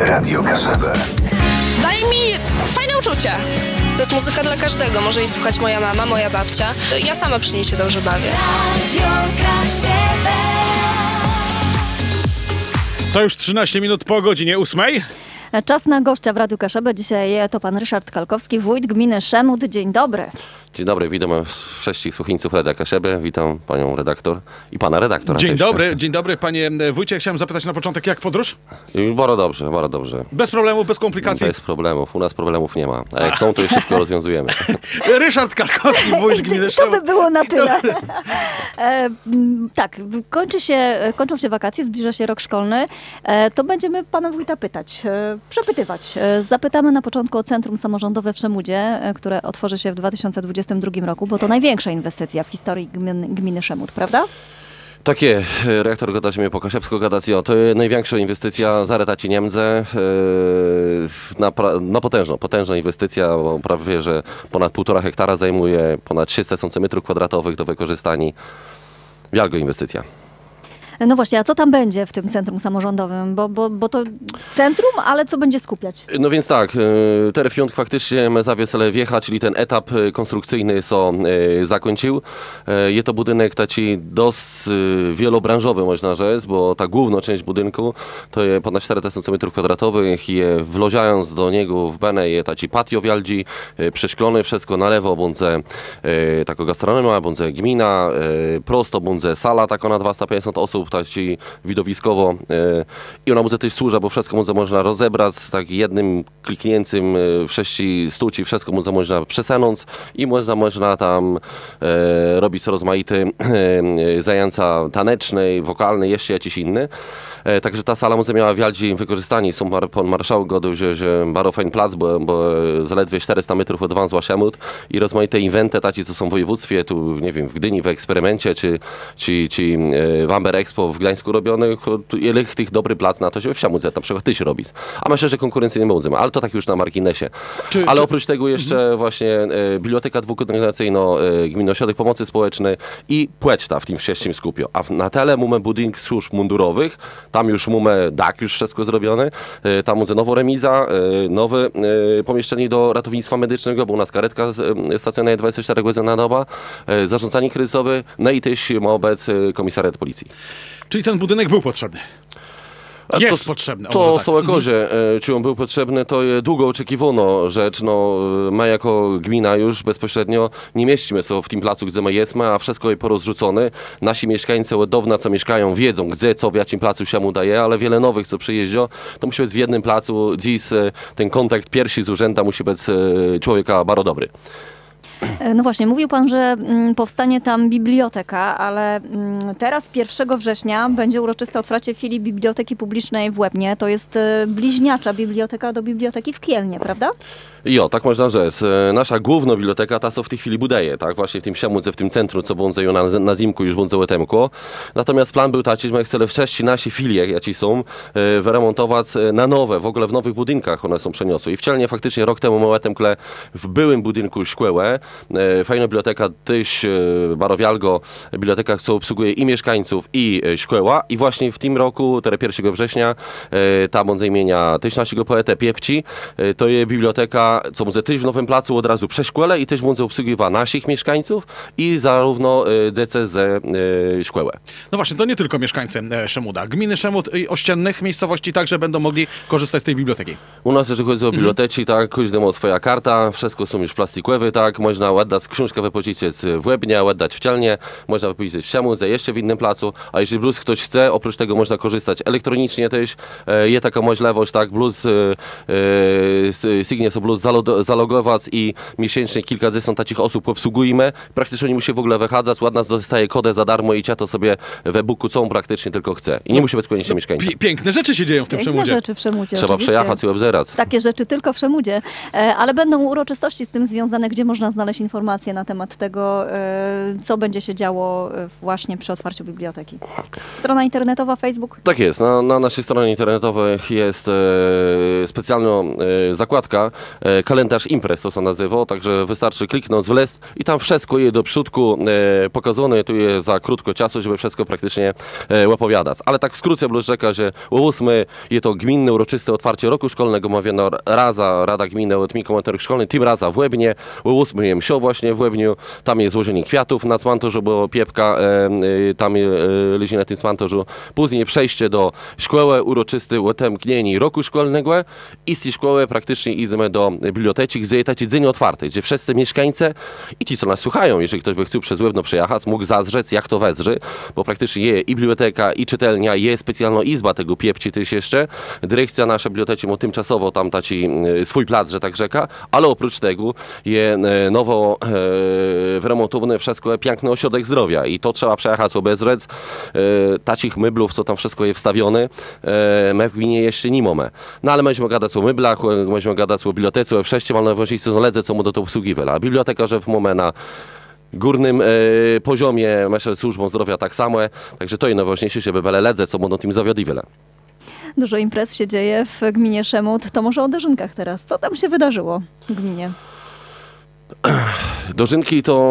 Radio Kaszebę. Daje mi fajne uczucie. To jest muzyka dla każdego. Może jej słuchać moja mama, moja babcia. Ja sama przy niej się dobrze bawię. Radio Kaszebę. To już 13 minut po godzinie 8. Czas na gościa w Radiu Kaszebę. Dzisiaj to pan Ryszard Kalkowski, wójt gminy Szemut. Dzień dobry. Dzień dobry, witam wszystkich słuchaczy Radia Kaszebę, witam panią redaktor i pana redaktora. Dzień dobry panie wójcie. Chciałem zapytać na początek, jak podróż? Bardzo dobrze, bardzo dobrze. Bez problemów, bez komplikacji? Bez problemów, u nas problemów nie ma, a jak są, to je szybko rozwiązujemy. Ryszard Kalkowski, wójt gminy Szemut. To by było na tyle. Tak, kończą się wakacje, zbliża się rok szkolny, to będziemy pana wójta przepytywać. Zapytamy na początku o Centrum Samorządowe w Szemudzie, które otworzy się w 2022 roku, bo to największa inwestycja w historii gminy Szemut, prawda? Takie, rektor gada się mnie po kaszebsku, to jest największa inwestycja za lata Niemce, potężna inwestycja, bo prawie, że ponad 1,5 hektara zajmuje, ponad 300 cm² do wykorzystania. Wielka inwestycja. No właśnie, a co tam będzie w tym centrum samorządowym? Bo to centrum, ale co będzie skupiać? No więc tak, teraz w piątek faktycznie zawiesele wjecha, czyli ten etap konstrukcyjny zakończył. Jest to budynek taki dość wielobranżowy, można rzec, bo ta główna część budynku to jest ponad 400 cm² i wlożając do niego w benę jest taki patio wialdzi, przeszklone wszystko na lewo, bądźe taka gastronomia, bądźe gmina, prosto bądźe sala taka na 250 osób, taki widowiskowo i ona może też służy, bo wszystko można rozebrać tak jednym kliknięciem wszędzie stuci, wszystko można przesunąć i można tam robić rozmaite zajęcia taneczne, wokalne, jeszcze jakieś inne. Także ta sala może miała wielkie wykorzystanie. Pan marszałek godził, że bardzo fajny plac, bo zaledwie 400 metrów od węzła Szemut i rozmaite eventy, takie co są w województwie, tu nie wiem, w Gdyni w Eksperymencie, czy w Amber Expo w Gdańsku robionych, ile tych dobry plac na to, żeby w Szemudze na przykład tyś robić. A myślę, że konkurencji nie będziemy, ale to tak już na marginesie. Ale oprócz tego jeszcze właśnie biblioteka dwukoordynacyjna, Gminny Ośrodek Pomocy Społecznej i poczta w tym wszystkim skupio. A na tyle mamy budynek służb mundurowych, tam już mamy dach, już wszystko zrobione, tam będzie nowa remiza, nowe pomieszczenie do ratownictwa medycznego, bo u nas karetka stacjonuje 24 godziny na dobę, zarządzanie kryzysowe, no i też ma obec komisariat policji. Czyli ten budynek był potrzebny? Jest potrzebny. To są jakoże, czy on był potrzebny, to jest długo oczekiwano rzecz. No, my jako gmina już bezpośrednio nie mieścimy się w tym placu, gdzie my jesteśmy, a wszystko jest porozrzucone. Nasi mieszkańcy od dawna, co mieszkają, wiedzą, gdzie, co w jakim placu się mu daje, ale wiele nowych, co przyjeżdża, to musi być w jednym placu. Dziś ten kontakt pierwszy z urzęda musi być człowieka bardzo dobry. No właśnie, mówił pan, że powstanie tam biblioteka, ale teraz 1 września będzie uroczyste otwarcie filii Biblioteki Publicznej w Łebnie. To jest bliźniacza biblioteka do biblioteki w Kielnie, prawda? Jo, tak można rzec. Nasza główna biblioteka ta co w tej chwili budeje, tak? Właśnie w tym Szemudze, w tym centrum, co będzie na zimku już będzie temko. Natomiast plan był taki, że my chcemy wcześniej nasze filie, jakie są, wyremontować na nowe, w ogóle w nowych budynkach one są przeniosły. I w Kielnie faktycznie rok temu mamy temkle w byłym budynku szkołę. Fajna biblioteka, też barowialgo, biblioteka, co obsługuje i mieszkańców, i szkoła. I właśnie w tym roku, 1 września, ta będzie imienia też naszego poety Piepci. To jest biblioteka, co może też w Nowym Placu od razu przy szkole i też będzie obsługiwać naszych mieszkańców i zarówno dzieci ze szkoły. No właśnie, to nie tylko mieszkańcy Szemuda. Gminy Szemud i ościennych miejscowości także będą mogli korzystać z tej biblioteki. U nas, jeżeli chodzi o biblioteki, tak, każdy ma swoja karta, wszystko są już plastikowe, tak, można oddać książkę wypożyczyć w Łebnie, oddać w Kielnie, można wypożyczyć w Szemudze, jeszcze w innym placu, a jeżeli plus ktoś chce, oprócz tego można korzystać elektronicznie też, jest taka możliwość, tak, plus Signie są plus zalogować i miesięcznie kilkadziesiąt takich osób obsługujemy, praktycznie nie musi w ogóle wychadzać, ładna dostaje kodę za darmo i to sobie w e-booku co on praktycznie tylko chce i nie musi być koniecznie mieszkańca. Piękne rzeczy się dzieją w tym Szemudzie. Piękne rzeczy w Szemudzie, trzeba oczywiście przejechać i obzerać. Takie rzeczy tylko w Szemudzie, ale będą uroczystości z tym związane, gdzie można znaleźć informacje na temat tego, co będzie się działo właśnie przy otwarciu biblioteki? Strona internetowa, Facebook? Tak jest. Na naszej stronie internetowej jest specjalna zakładka, kalendarz imprez, to co nazywa, także wystarczy kliknąć w les i tam wszystko je do przódku pokazane, tu jest za krótko czasu, żeby wszystko praktycznie opowiadać. Ale tak w skrócie bym rzekł, że o 8 jest to gminne uroczyste otwarcie roku szkolnego, omawiano raza Rada Gminy od Mikołajek Szkolny, tym raza w Łebnie, o 8 jem się właśnie w Łebniu, tam jest złożenie kwiatów na cmentarzu, bo piepka tam leży na tym cmentarzu. Później przejście do szkoły uroczysty utemknieni roku szkolnego i z tej szkoły praktycznie idziemy do biblioteki, gdzie jest taki dzień otwarty, gdzie wszyscy mieszkańcy i ci, co nas słuchają, jeżeli ktoś by chciał przez Łebno przejechać, mógł zazrzec, jak to wezrzy, bo praktycznie jest i biblioteka, i czytelnia, jest specjalna izba tego piepci też jeszcze. Dyrekcja nasza biblioteki ma tymczasowo tam taki swój plac, że tak rzeka, ale oprócz tego jest nowo wyremontowany wszystko piękny ośrodek zdrowia i to trzeba przejechać obezrzec. Takich meblów, co tam wszystko jest wstawione, my w gminie jeszcze nie mamy. No ale możemy gadać o meblach, możemy gadać o bibliotece, o wszędzie, ale najważniejsze są ledze, co mu do tego obsługiwać. A biblioteka, że w momencie na górnym poziomie, myślę, służbą zdrowia tak samo, także to jest najważniejsze, żeby były ledze, co będą tym zawiadywać. Dużo imprez się dzieje w gminie Szemut. To może o dożynkach teraz. Co tam się wydarzyło w gminie? Dożynki to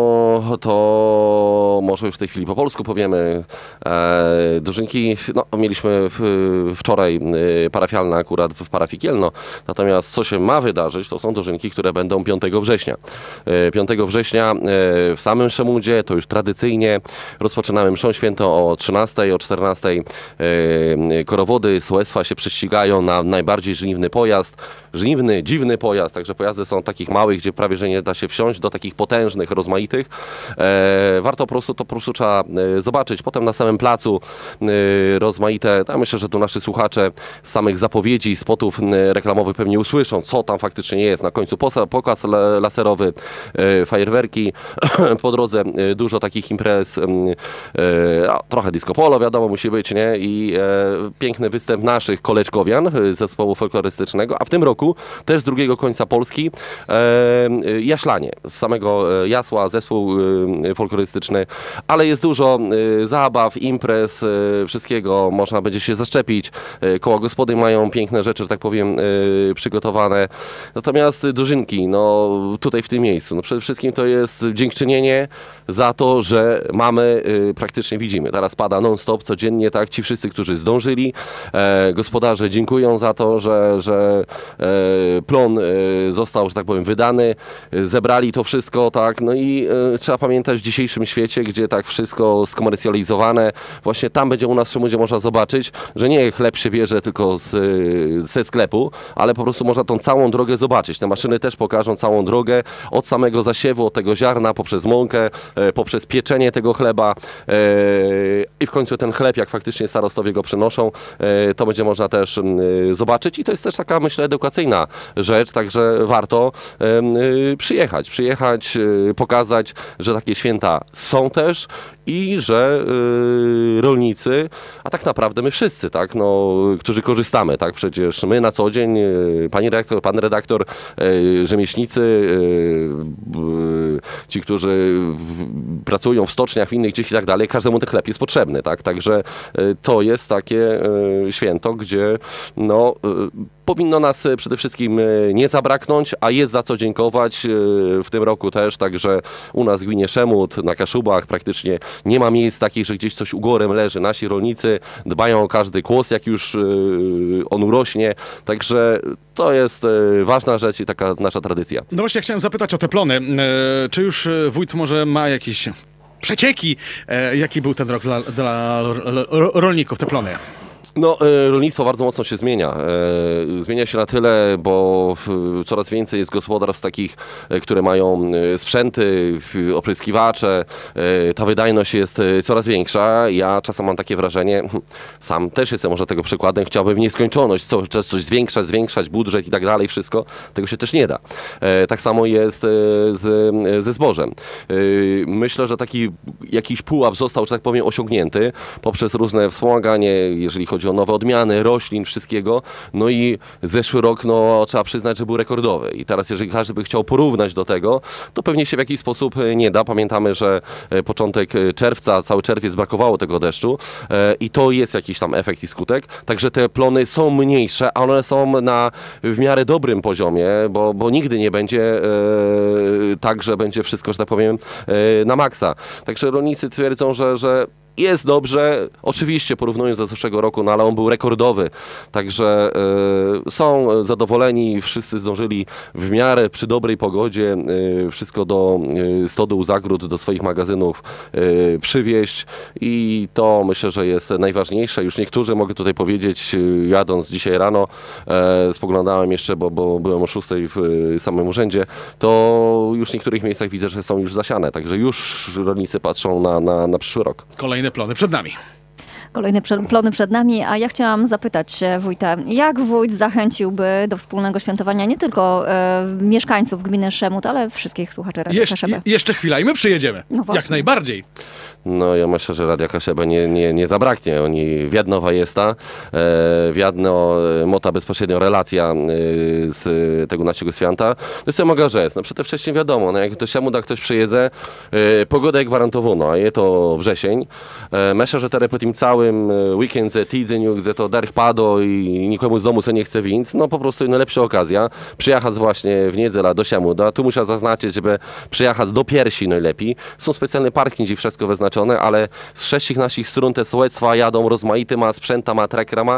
może już w tej chwili po polsku powiemy. Dożynki, no, mieliśmy wczoraj parafialne akurat w parafii Kielno, natomiast co się ma wydarzyć, to są dożynki, które będą 5 września. 5 września w samym Szemudzie, to już tradycyjnie rozpoczynamy mszą świętą o 13, o 14 korowody, sołectwa się prześcigają na najbardziej żniwny pojazd. Żniwny, dziwny pojazd, także pojazdy są takich małych, gdzie prawie że nie da się wsiąść, do takich potężnych, rozmaitych. Warto po prostu trzeba zobaczyć. Potem na samym placu rozmaite, ja myślę, że tu nasi słuchacze z samych zapowiedzi, spotów reklamowych pewnie usłyszą, co tam faktycznie jest. Na końcu pokaz laserowy, fajerwerki, po drodze dużo takich imprez, trochę disco polo, wiadomo, musi być, nie? I piękny występ naszych koleczkowian z zespołu folklorystycznego, a w tym roku też z drugiego końca Polski Jaślanie, z samego Jasła, zespół folklorystyczny, ale jest dużo zabaw, imprez, wszystkiego, można będzie się zaszczepić. Koła gospody mają piękne rzeczy, że tak powiem, przygotowane. Natomiast dożynki, no tutaj w tym miejscu, no przede wszystkim to jest dziękczynienie za to, że mamy, praktycznie widzimy, teraz pada non-stop, codziennie, tak, ci wszyscy, którzy zdążyli, gospodarze dziękują za to, że plon został, że tak powiem, wydany, zebrali to wszystko, tak, no i trzeba pamiętać w dzisiejszym świecie, gdzie tak wszystko skomercjalizowane, właśnie tam będzie u nas w Szemudzie można zobaczyć, że nie chleb się bierze tylko ze sklepu, ale po prostu można tą całą drogę zobaczyć. Te maszyny też pokażą całą drogę, od samego zasiewu, od tego ziarna, poprzez mąkę, poprzez pieczenie tego chleba i w końcu ten chleb, jak faktycznie starostowie go przynoszą, to będzie można też zobaczyć i to jest też taka, myślę, edukacyjna rzecz, także warto przyjechać, pokazać, że takie święta są też i że rolnicy, a tak naprawdę my wszyscy, tak, no, którzy korzystamy, tak, przecież my na co dzień, pani redaktor, pan redaktor, rzemieślnicy, ci, którzy pracują w stoczniach, w innych gdzieś i tak dalej, każdemu ten chleb jest potrzebny, tak, także to jest takie święto, gdzie no, powinno nas przede wszystkim nie zabraknąć, a jest za co dziękować w tym roku też, także u nas w gminie Szemut, na Kaszubach praktycznie nie ma miejsc takich, że gdzieś coś ugorem leży. Nasi rolnicy dbają o każdy kłos, jak już on urośnie, także to jest ważna rzecz i taka nasza tradycja. No właśnie, chciałem zapytać o te plony. Czy już wójt może ma jakieś przecieki? Jaki był ten rok dla rolników, te plony? No, rolnictwo bardzo mocno się zmienia. Zmienia się na tyle, bo coraz więcej jest gospodarstw takich, które mają sprzęty, opryskiwacze. Ta wydajność jest coraz większa. Ja czasem mam takie wrażenie, sam też jestem może tego przykładem, chciałbym w nieskończoność coś zwiększać, budżet i tak dalej, wszystko. Tego się też nie da. Tak samo jest ze zbożem. Myślę, że taki jakiś pułap został, że tak powiem, osiągnięty poprzez różne wspomaganie, jeżeli chodzi chodzi o nowe odmiany, roślin, wszystkiego. No i zeszły rok, no trzeba przyznać, że był rekordowy. I teraz jeżeli każdy by chciał porównać do tego, to pewnie się w jakiś sposób nie da. Pamiętamy, że początek czerwca, cały czerwiec brakowało tego deszczu i to jest jakiś tam efekt i skutek. Także te plony są mniejsze, ale one są na w miarę dobrym poziomie, bo nigdy nie będzie tak, że będzie wszystko, że tak powiem, na maksa. Także rolnicy twierdzą, że jest dobrze, oczywiście porównując do zeszłego roku, no ale on był rekordowy, także są zadowoleni, wszyscy zdążyli w miarę przy dobrej pogodzie wszystko do stodół, zagród, do swoich magazynów przywieźć i to myślę, że jest najważniejsze. Już niektórzy, mogę tutaj powiedzieć, jadąc dzisiaj rano, spoglądałem jeszcze, bo byłem o 6 w samym urzędzie, to już w niektórych miejscach widzę, że są już zasiane, także już rolnicy patrzą na przyszły rok. Kolejne plony przed nami. Kolejne plony przed nami, a ja chciałam zapytać wójta, jak wójt zachęciłby do wspólnego świętowania nie tylko mieszkańców gminy Szemut, ale wszystkich słuchaczy Radia Kaszebę? Jeszcze chwila i my przyjedziemy. No właśnie. Jak najbardziej. No ja myślę, że Radia Kaszebę nie zabraknie. Oni Wiednowa jest Wiedno, mota bezpośrednio relacja z tego naszego święta. To co mogę rzec? No przede wszystkim wiadomo, no jak do Szemuda ktoś przyjedzie, pogoda gwarantowano, a jest to wrzesień. Myślę, że teraz po tym całym weekend ze tydzień, gdzie to deszcz padło i nikomu z domu co nie chce winc, no po prostu najlepsza okazja przyjechać właśnie w niedzielę do Szemuda. Tu muszę zaznaczyć, żeby przyjechać do Piersi najlepiej. Są specjalne parkingi, wszystko wyznaczone, ale z wszystkich naszych stron te sołectwa jadą rozmaityma sprzętama, trakrama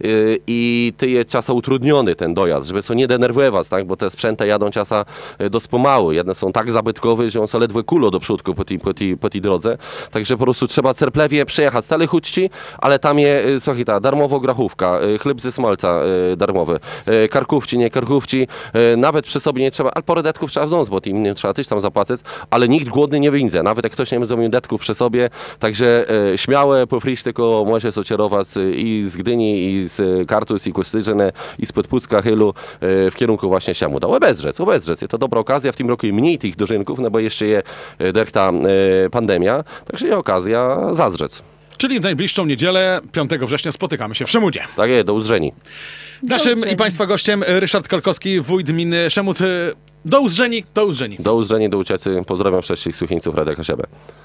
i ty jest czasem utrudniony ten dojazd, żeby co nie denerwować, tak? Bo te sprzęty jadą czasem dość pomału. Jedne są tak zabytkowe, że on są ledwo kulo do przódku po tej drodze. Także po prostu trzeba cerplewie przejechać stale huczci, ale tam jest, słuchaj, ta darmowo grachówka, chleb ze smalca darmowy, karkówci, nie karkówci, nawet przy sobie nie trzeba, ale parę detków trzeba wziąć, bo tym nie trzeba też tam zapłacić, ale nikt głodny nie wyjdzie, nawet jak ktoś nie będzie detków przy sobie, także śmiałe pofrić tylko może socierować i z Gdyni, i z Kartus, i Kostyżyny, i z Podpucka, Chylu w kierunku właśnie Szemuda. Obezrzec, to dobra okazja, w tym roku mniej tych dożynków, no bo jeszcze jest derta pandemia, także jest okazja zazrzec. Czyli w najbliższą niedzielę, 5 września, spotykamy się w Szemudzie. Tak jest, do uzdrzeni. Naszym i Państwa gościem Ryszard Kolkowski, wójt gminy Szemut. Do uzdrzeni. Do uzdrzeni, do uciecy. Pozdrawiam wszystkich słuchaczy Radia Kaszebę.